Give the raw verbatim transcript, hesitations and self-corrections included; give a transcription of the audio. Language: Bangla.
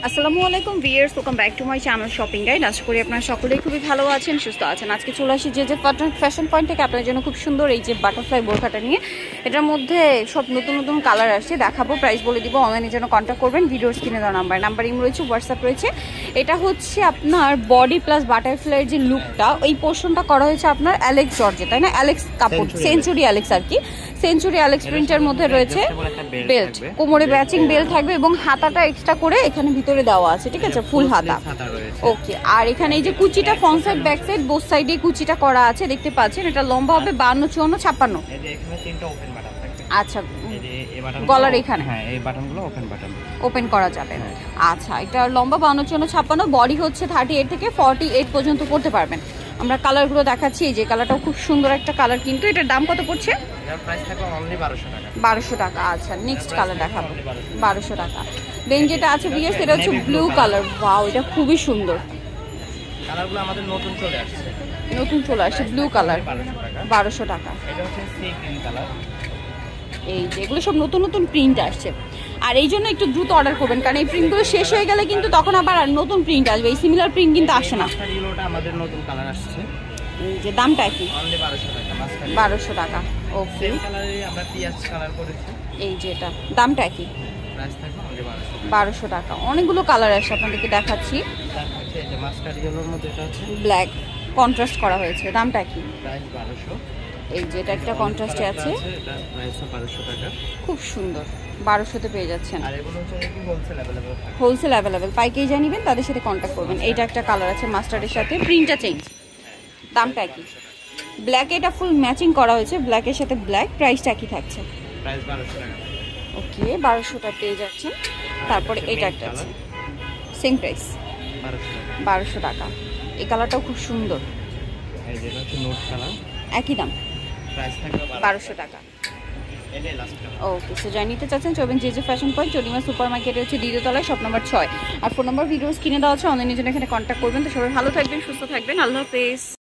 আসসালামু আলাইকুম viewers, welcome back to my channel shopping guide. আশা করি আপনারা সকলেই খুবই ভালো আছেন, সুস্থ আছেন। আজকে চলে আসি যে যে ফ্যাশন পয়েন্ট থেকে আপনার জন্য খুব সুন্দর এই যে বাটারফ্লাই বোরখাটা নিয়ে। এটার মধ্যে সব নতুন নতুন কালার আসছে, দেখাবো, প্রাইস বলে দিব। অনলাইনের জন্য কন্ট্যাক্ট করবেন, ভিডিওর স্ক্রিনে দেওয়া নাম্বার নাম্বার ইম রয়েছে, হোয়াটসঅ্যাপ রয়েছে। এটা হচ্ছে আপনার বডি প্লাস বাটারফ্লাইয়ের যে লুকটা, ওই পোর্শনটা করা হয়েছে আপনার অ্যালেক্স জর্জে, তাই না? অ্যালেক্স কাপড়, সেঞ্চুরি অ্যালেক্স আর কি, সেঞ্চুরি অ্যালেক্স প্রিন্টের মধ্যে রয়েছে বেল্ট, কোমরে ম্যাচিং বেল্ট থাকবে এবং হাতাটা এক্সট্রা করে এখানে ভিতরে দেওয়া আছে, ঠিক আছে, ফুল হাতা। ওকে, আর এখানে এই যে কুচিটা front side back side both সাইডে কুচিটা করা আছে, দেখতে পাচ্ছেন। এটা লম্বা হবে বান্ন চুয়ান্ন ছাপ্পান্ন। আচ্ছা, গলার এখানে হ্যাঁ এই বাটনগুলো ওপেন বাটন, ওপেন করা যাবে। আচ্ছা, এটা লম্বা বান্ন চুয়ান্ন ছাপ্পান্ন, বডি হচ্ছে থার্টি এইট থেকে ফর্টি এইট পর্যন্ত পড়তে পারবেন। আমরা কালারগুলো দেখাচ্ছি, এই যে কালারটাও খুব সুন্দর একটা কালার, কিন্তু এটার দাম কত পড়ছে? এর প্রাইস থাকবে অনলি বারোশো টাকা। বারোশো টাকা। আচ্ছা, নেক্সট কালার দেখাবো, বারোশো টাকা। দেন যেটা আছে ভিউয়ার্স, এটা হচ্ছে ব্লু কালার। ওয়াও, এটা খুবই সুন্দর। কালারগুলো আমাদের নতুন চলে আসছে, নতুন চলে আসছে ব্লু কালার, বারোশো টাকা। এটা হচ্ছে সি গ্রিন কালার। এই যে এগুলো সব নতুন নতুন প্রিন্ট আসছে, আর এই জন্য একটু দ্রুত অর্ডার করবেন, কারণ এই প্রিন্টগুলো শেষ হয়ে গেলে কিন্তু তখন আবার আর নতুন প্রিন্ট আসবে, এই সিমিলার প্রিন্ট কিন্তু আসে না। মাস্টারিলোটা আমাদের নতুন কালার আসছে, এই যে দামটা কি? অনলি বারোশো টাকা। মাস্টারি বারোশো টাকা। ওকে, সেম কালারে আমরা পিয়াজ কালার করেছি। এই যে এটা দামটা কি? প্রাইস থাকবে অনলি বারোশো। বারোশো টাকা। অনেকগুলো কালার আসছে, আপনাদেরকে দেখাচ্ছি। তারপর হচ্ছে এই যে মাস্টারিলোর মধ্যে এটা হচ্ছে ব্ল্যাক কন্ট্রাস্ট করা হয়েছে, দামটা কি? প্রাইস বারোশো। এই যে এটা একটা কন্ট্রাস্টে আছে, এটা প্রাইস বারোশো টাকা। খুব সুন্দর, বারোশোতে পেয়ে যাচ্ছেন। আর এগুলো হচ্ছে কি হোলসেল अवेलेबल থাকে, হোলসেল অ্যাভেলেবেল, পাইকারি যা নেবেন তাদের সাথে কন্ট্যাক্ট করবেন। এইটা একটা কালার আছে মাস্টার্ডের সাথে, প্রিন্টটা চেঞ্জ, দামটা কি? ব্ল্যাক, এটা ফুল ম্যাচিং করা হয়েছে ব্ল্যাকের সাথে ব্ল্যাক, প্রাইসটা কি থাকছে? প্রাইস বারোশো টাকা। ওকে, বারোশোটা পেয়ে যাচ্ছেন। তারপরে এটা একটা আছে, সেম প্রাইস বারোশো টাকা। বারোশো টাকা। এই কালারটাও খুব সুন্দর, এই যে এটা হচ্ছে নোট কালার, একই দাম, প্রাইস থাকবে বারোশো টাকা। এটাই লাস্ট কালার। ওকে, সো যাই নিতে চাচ্ছেন চলবেন যে যে ফ্যাশন পয়েন্ট, চলিমা সুপার মার্কেটে হচ্ছে দ্বিতীয় তলায়, শপ নাম্বার ছয়। আর ফোন নাম্বার ভিডিওস কিনে দেওয়া আছে, অনলাইনের জন্য এখানে কন্ট্যাক্ট করবেন। তো সবাই ভালো থাকবেন, সুস্থ থাকবেন, আল্লাহ হাফেজ।